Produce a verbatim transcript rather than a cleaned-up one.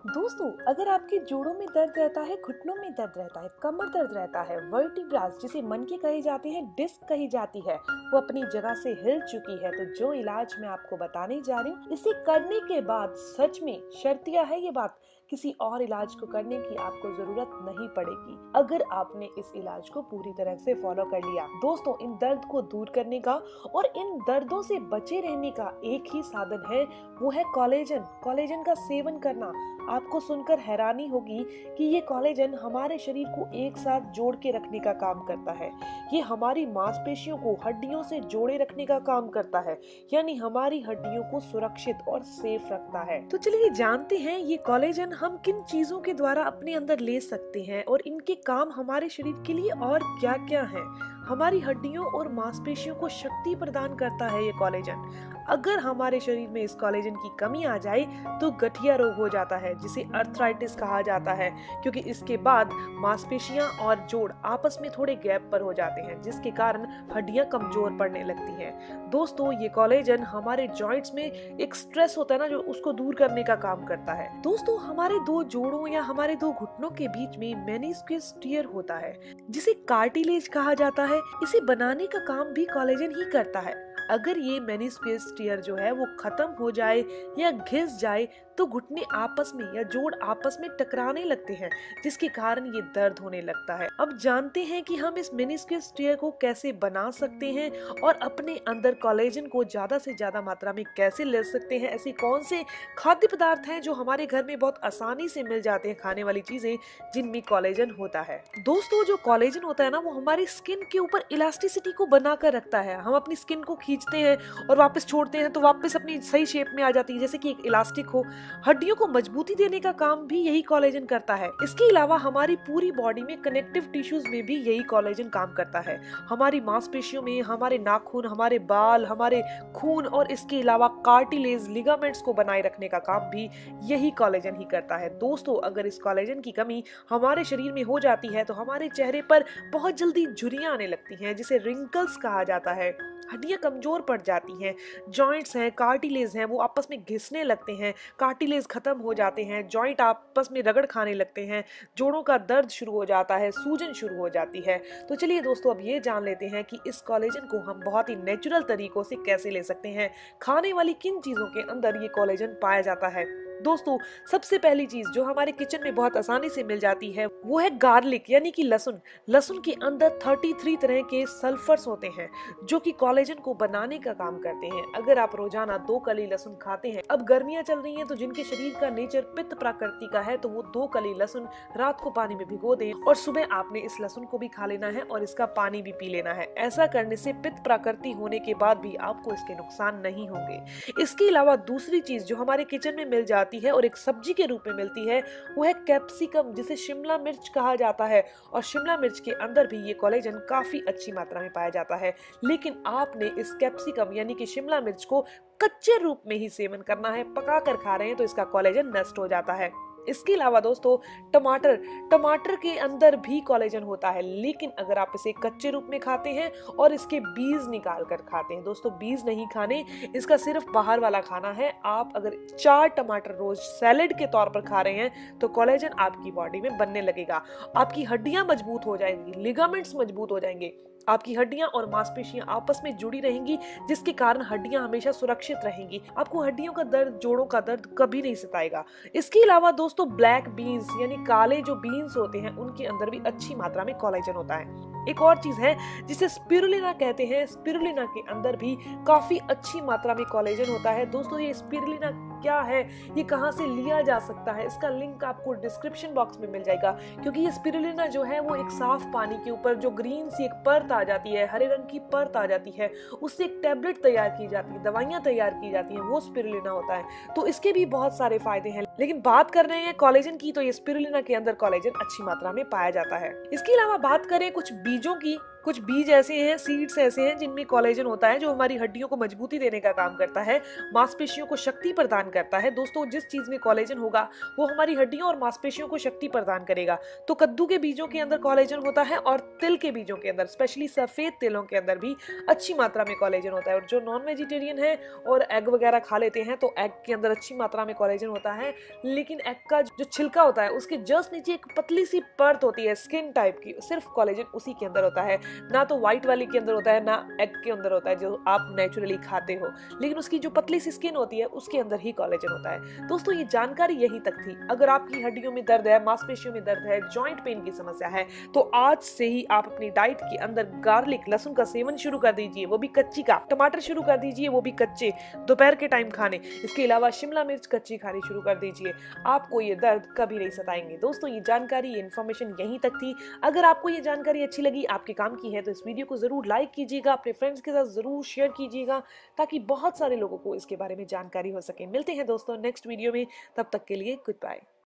दोस्तों, अगर आपके जोड़ों में दर्द रहता है, घुटनों में दर्द रहता है, कमर दर्द रहता है, वर्टिब्रास जिसे मन के कहे जाते हैं, डिस्क कही जाती है, वो अपनी जगह से हिल चुकी है, तो जो इलाज मैं आपको बताने जा रही हूँ, इसे करने के बाद सच में शर्तिया है ये बात, किसी और इलाज को करने की आपको जरूरत नहीं पड़ेगी अगर आपने इस इलाज को पूरी तरह से फॉलो कर लिया। दोस्तों, इन दर्द को दूर करने का और इन दर्दों से बचे रहने का एक ही साधन है, वो है कोलेजन। कोलेजन का सेवन करना। आपको सुनकर हैरानी होगी कि ये कोलेजन हमारे शरीर को एक साथ जोड़ के रखने का काम करता है। ये हमारी मांसपेशियों को हड्डियों से जोड़े रखने का काम करता है, यानी हमारी हड्डियों को सुरक्षित और सेफ रखता है। तो चलिए जानते हैं ये कोलेजन हम किन चीजों के द्वारा अपने अंदर ले सकते हैं और इनके काम हमारे शरीर के लिए और क्या क्या है। हमारी हड्डियों और मांसपेशियों को शक्ति प्रदान करता है ये कोलेजन। अगर हमारे शरीर में इस कोलेजन की कमी आ जाए तो गठिया रोग हो जाता है, जिसे अर्थराइटिस कहा जाता है, क्योंकि इसके बाद मांसपेशियां और जोड़ आपस में थोड़े गैप पर हो जाते हैं, जिसके कारण हड्डियां कमजोर पड़ने लगती हैं। दोस्तों, ये कोलेजन हमारे जॉइंट्स में एक स्ट्रेस होता है ना, जो उसको दूर करने का काम करता है। दोस्तों, हमारे दो जोड़ों या हमारे दो घुटनों के बीच में मेनिस्कस टियर होता है, जिसे कार्टिलेज कहा जाता है। इसे बनाने का काम भी कोलेजन ही करता है। अगर ये मेनिस्कस टियर जो है वो खत्म हो जाए या घिस जाए तो घुटने आपस में या जोड़ आपस में टकराने लगते हैं, जिसके कारण ये दर्द होने लगता है। अब जानते हैं कि हम इस मेनिस्कस टियर को कैसे बना सकते हैं और अपने अंदर कोलेजन को ज्यादा से ज्यादा मात्रा में कैसे ले सकते हैं। ऐसे कौन से खाद्य पदार्थ हैं जो हमारे घर में बहुत आसानी से मिल जाते हैं, खाने वाली चीजें जिनमें कोलेजन होता है। दोस्तों, जो कोलेजन होता है ना, वो हमारी स्किन के ऊपर इलास्टिसिटी को बनाकर रखता है। हम अपनी स्किन को खींचते हैं और वापस छोड़ते हैं तो वापस अपनी सही शेप में आ जाती है, जैसे कि एक इलास्टिक हो। हड्डियों को मजबूती देने का काम भी यही कोलेजन करता है। इसके अलावा हमारी पूरी बॉडी में कनेक्टिव टिश्यूज में भी यही कोलेजन काम करता है। हमारी मांसपेशियों में हमारे नाखून, हमारे बाल, हमारे खून और इसके अलावा कार्टिलेज, लिगामेंट्स को बनाए रखने का काम भी यही कोलेजन ही करता है। दोस्तों, अगर इस कोलेजन की कमी हमारे शरीर में हो जाती है तो हमारे चेहरे पर बहुत जल्दी झुर्रियां आने लगती हैं, जिसे रिंकल्स कहा जाता है। हड्डियां कमजोर पड़ जाती हैं, जॉइंट्स हैं, कार्टिलेज हैं, वो आपस में घिसने लगते हैं, कार्टिलेज खत्म हो जाते हैं, जॉइंट आपस में रगड़ खाने लगते हैं, जोड़ों का दर्द शुरू हो जाता है, सूजन शुरू हो जाती है। तो चलिए दोस्तों, अब ये जान लेते हैं कि इस कोलेजन को हम बहुत ही नेचुरल तरीकों से कैसे ले सकते हैं। खाने वाली किन चीजों के अंदर ये कोलेजन पाया जाता है। दोस्तों, सबसे पहली चीज जो हमारे किचन में बहुत आसानी से मिल जाती है वो है गार्लिक, यानी कि लहसुन। लहसुन के अंदर तैंतीस तरह के सल्फर्स होते हैं जो कि कोलेजन को बनाने का काम करते हैं। अगर आप रोजाना दो कली लहसुन खाते हैं, अब गर्मियां चल रही हैं तो जिनके शरीर का नेचर पित्त प्रकृति का है तो वो दो कली लहसुन रात को पानी में भिगो दें और सुबह आपने इस लहसुन को भी खा लेना है और इसका पानी भी पी लेना है। ऐसा करने से पित्त प्रकृति होने के बाद भी आपको इसके नुकसान नहीं होंगे। इसके अलावा दूसरी चीज जो हमारे किचन में मिल जाती है और एक सब्जी के रूप में मिलती है वो है कैप्सिकम, जिसे शिमला मिर्च कहा जाता है। और शिमला मिर्च के अंदर भी ये कोलेजन काफी अच्छी मात्रा में पाया जाता है, लेकिन आपने इस कैप्सिकम यानी कि शिमला मिर्च को कच्चे रूप में ही सेवन करना है। पका कर खा रहे हैं तो इसका कोलेजन नष्ट हो जाता है। इसके अलावा दोस्तों, टमाटर टमाटर के अंदर भी कोलेजन होता है, लेकिन अगर आप इसे कच्चे रूप में खाते हैं और इसके बीज निकाल कर खाते हैं, दोस्तों बीज नहीं खाने, इसका सिर्फ बाहर वाला खाना है। आप अगर चार टमाटर रोज सैलेड के तौर पर खा रहे हैं तो कोलेजन आपकी बॉडी में बनने लगेगा, आपकी हड्डियां मजबूत हो जाएंगी, लिगामेंट्स मजबूत हो जाएंगे, आपकी हड्डियां और मांसपेशियां आपस में जुड़ी रहेंगी, जिसके कारण हड्डियां हमेशा सुरक्षित रहेंगी। आपको हड्डियों का दर्द, जोड़ों का दर्द कभी नहीं सताएगा। इसके अलावा दोस्तों, ब्लैक बीन्स यानी काले जो बीन्स होते हैं उनके अंदर भी अच्छी मात्रा में कोलेजन होता है। एक और चीज है जिसे स्पिरुलिना कहते हैं, स्पिरुलिना के अंदर भी काफी अच्छी मात्रा में कोलेजन होता है। दोस्तों, ये स्पिरुलिना क्या है, ये कहां से लिया जा सकता है, इसका लिंक आपको डिस्क्रिप्शन बॉक्स में मिल जाएगा, क्योंकि ये स्पिरुलिना जो है वो एक साफ पानी के ऊपर जो ग्रीन सी एक परत आ जाती है, हरे रंग की परत आ जाती है, उससे एक टैबलेट तैयार की जाती है, दवाइयां तैयार की जाती हैं, वो स्पिरुलिना होता है। तो इसके भी बहुत सारे फायदे हैं, लेकिन बात कर रहे हैं कोलेजन की, तो ये स्पिरुलिना के अंदर कोलेजन अच्छी मात्रा में पाया जाता है। इसके अलावा बात करें कुछ बीजों की, कुछ बीज ऐसे हैं, सीड्स ऐसे हैं जिनमें कोलेजन होता है जो हमारी हड्डियों को मजबूती देने का काम करता है, मांसपेशियों को शक्ति प्रदान करता है। दोस्तों जिस चीज में कोलेजन होगा वो हमारी हड्डियों और मांसपेशियों को शक्ति प्रदान करेगा। तो कद्दू के बीजों के अंदर कोलेजन होता है और तिल के बीजों के अंदर, स्पेशली सफेद तिलों के अंदर भी अच्छी मात्रा में कोलेजन होता है। और जो नॉन वेजिटेरियन है और एग वगैरह खा लेते हैं तो एग के अंदर अच्छी मात्रा में कोलेजन होता है, लेकिन एग का जो छिलका होता है उसके जस्ट नीचे एक पतली सी परत होती है स्किन टाइप की, सिर्फ कोलेजन उसी के अंदर होता है। ना तो व्हाइट वाली के अंदर होता है ना एग के अंदर होता है जो आप नेचुरली खाते हो, लेकिन उसकी जो पतली सी स्किन होती है उसके अंदर ही कोलेजन होता है। दोस्तों ये जानकारी यहीं तक थी। अगर आपकी हड्डियों में दर्द है, मांसपेशियों में दर्द है, जॉइंट पेन की समस्या है तो आज से ही आप अपनी डाइट के अंदर गार्लिक लहसुन का सेवन शुरू कर दीजिए, वो भी कच्ची का। टमाटर शुरू कर दीजिए, वो भी कच्चे, दोपहर के टाइम खाने। इसके अलावा शिमला मिर्च कच्ची खानी शुरू कर दीजिए, आपको ये दर्द कभी नहीं सताएंगे। दोस्तों ये जानकारी, ये इन्फॉर्मेशन यहीं तक थी। अगर आपको ये जानकारी अच्छी लगी, आपके काम की है, तो इस वीडियो को जरूर लाइक कीजिएगा, अपने फ्रेंड्स के साथ जरूर शेयर कीजिएगा ताकि बहुत सारे लोगों को इसके बारे में जानकारी हो सके। मिलते हैं दोस्तों नेक्स्ट वीडियो में, तब तक के लिए गुड बाय।